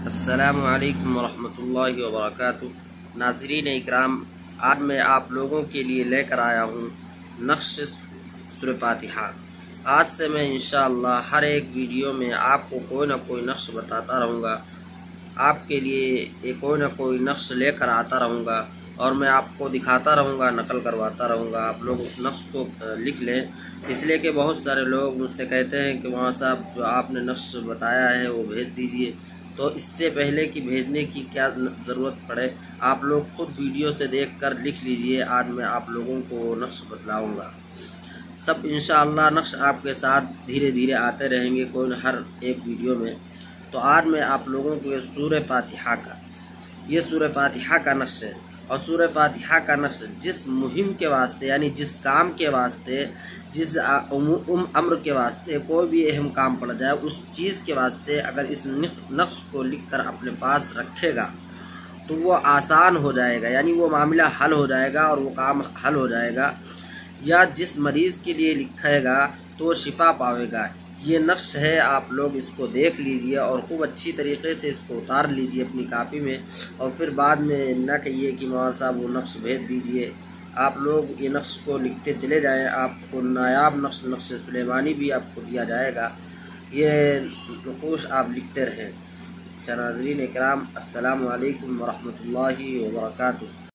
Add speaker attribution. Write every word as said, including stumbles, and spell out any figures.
Speaker 1: السلام علیکم ورحمۃ اللہ وبرکاتہ۔ ناظرین اکرام، آج میں آپ لوگوں کے لیے لے کر آیا ہوں نقش سورہ فاتحہ۔ آج سے میں انشاءاللہ ہر ایک ویڈیو میں آپ کو کوئی نہ کوئی نقش بتاتا رہوں گا، آپ کے لیے ایک کوئی نہ کوئی نقش لے کر آتا رہوں گا اور میں آپ کو دکھاتا رہوں گا، نقل کرواتا رہوں گا۔ آپ لوگ اس نقش کو لکھ لیں، اس لیے کہ بہت سارے لوگ مجھ سے کہتے ہیں کہ مولانا صاحب جو آپ نے نقش بتایا ہے وہ بھیج دیجئے، تو اس سے پہلے کہ بھیجنے کی کیا ضرورت پڑے، آپ لوگ خود ویڈیو سے دیکھ کر لکھ لیجئے۔ آج میں آپ لوگوں کو نقش بتلاؤں گا، سب انشاءاللہ نقش آپ کے ساتھ دھیرے دھیرے آتے رہیں گے کوئی نہ ہر ایک ویڈیو میں۔ تو آج میں آپ لوگوں کو یہ سورہ فاتحہ کا یہ سورہ فاتحہ کا نقش ہے، اور سورہ فاتحہ کا نقش جس مہم کے واسطے، یعنی جس کام کے واسطے، جس امر کے واسطے کوئی بھی اہم کام پڑ جائے، اس چیز کے واسطے اگر اس نقش کو لکھ کر اپنے پاس رکھے گا تو وہ آسان ہو جائے گا، یعنی وہ معاملہ حل ہو جائے گا اور وہ کام حل ہو جائے گا، یا جس مریض کے لیے لکھے گا تو وہ شفا پاوے گا۔ یہ نقش ہے، آپ لوگ اس کو دیکھ لیجئے اور خوب اچھی طریقے سے اس کو اتار لیجئے اپنی کاپی میں، اور پھر بعد میں نہ کہیے کہ مولانا صاحب وہ نقش بھیج دیجئے۔ آپ لوگ یہ نقش کو لکھتے چلے جائیں، آپ کو نایاب نقش نقش سلیمانی بھی آپ کو دیا جائے گا۔ یہ نقوش آپ لکھتے رہیں۔ ناظرین اکرام، السلام علیکم ورحمۃ اللہ وبرکاتہ۔